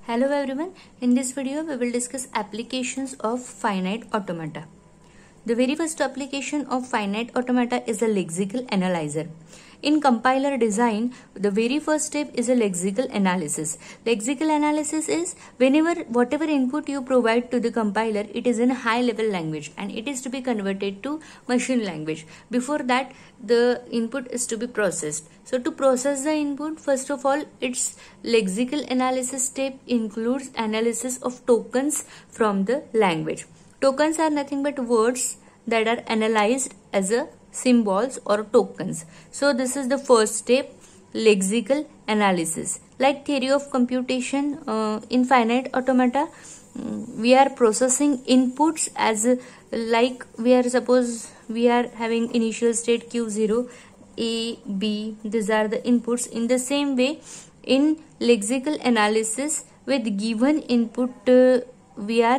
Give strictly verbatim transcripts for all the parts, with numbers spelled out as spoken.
Hello everyone, in this video we will discuss applications of finite automata. The very first application of finite automata is a lexical analyzer. In compiler design, the very first step is a lexical analysis. Lexical analysis is whenever whatever input you provide to the compiler, it is in a high level language and it is to be converted to machine language. Before that, the input is to be processed. So to process the input, first of all, its lexical analysis step includes analysis of tokens from the language. Tokens are nothing but words that are analyzed as a symbols or tokens. So this is the first step, lexical analysis. Like theory of computation, uh, in finite automata, um, we are processing inputs as uh, like we are suppose we are having initial state Q zero, A, B. These are the inputs. In the same way, in lexical analysis, with given input, uh, we are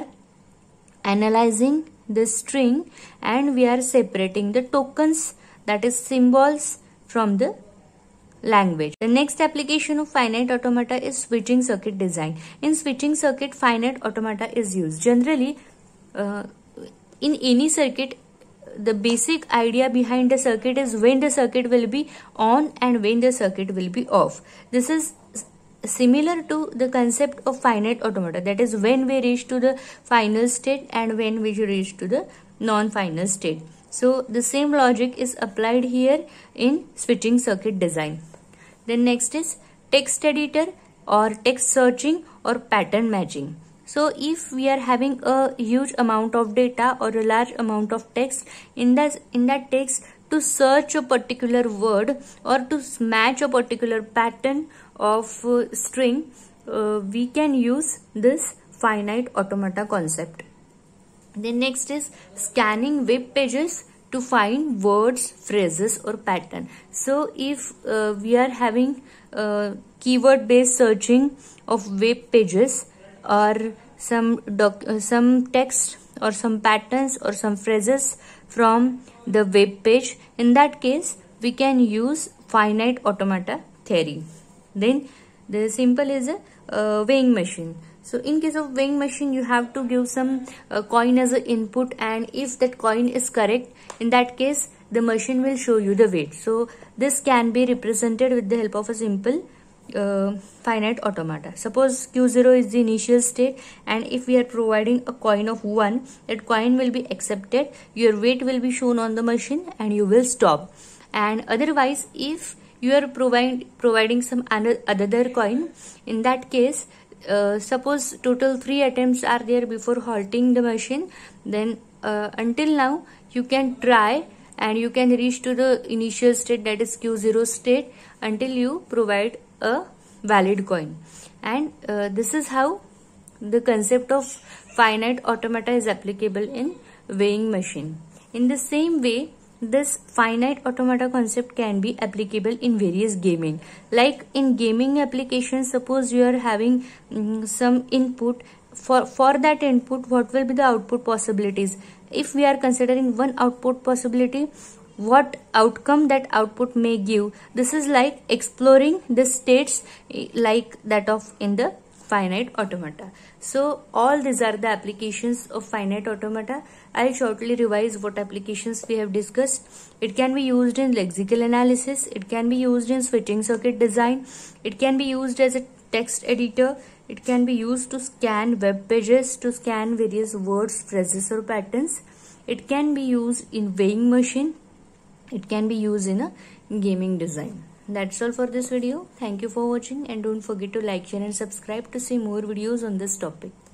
analyzing the string and we are separating the tokens, that is symbols, from the language. The next application of finite automata is switching circuit design. In switching circuit, finite automata is used. Generally, uh, in any circuit, the basic idea behind the circuit is when the circuit will be on and when the circuit will be off. This is similar to the concept of finite automata, that is when we reach to the final state and when we reach to the non-final state. So the same logic is applied here in switching circuit design. Then next is text editor or text searching or pattern matching. So if we are having a huge amount of data or a large amount of text, in that in that text, to search a particular word or to match a particular pattern of uh, string, uh, we can use this finite automata concept. Then next is scanning web pages to find words, phrases or pattern. So if uh, we are having uh, keyword based searching of web pages or some doc uh, some text or some patterns or some phrases from the web page, in that case we can use finite automata theory. Then the simple is a uh, weighing machine. So in case of weighing machine, you have to give some uh, coin as an input, and if that coin is correct, in that case the machine will show you the weight. So this can be represented with the help of a simple uh, finite automata. Suppose Q zero is the initial state, and if we are providing a coin of one, that coin will be accepted, your weight will be shown on the machine and you will stop. And otherwise, if you are provide, providing some other coin, in that case, uh, suppose total three attempts are there before halting the machine, then uh, until now you can try and you can reach to the initial state, that is Q zero state, until you provide a valid coin. And uh, this is how the concept of finite automata is applicable in weighing machine. In the same way, this finite automata concept can be applicable in various gaming. Like in gaming applications, suppose you are having um, some input. For, for that input, what will be the output possibilities? If we are considering one output possibility, what outcome that output may give? This is like exploring the states like that of in the finite automata. So all these are the applications of finite automata. I'll shortly revise what applications we have discussed. It can be used in lexical analysis. It can be used in switching circuit design. It can be used as a text editor. It can be used to scan web pages, to scan various words, phrases or patterns. It can be used in weighing machine. It can be used in a gaming design. That's all for this video. Thank you for watching and don't forget to like, share and subscribe to see more videos on this topic.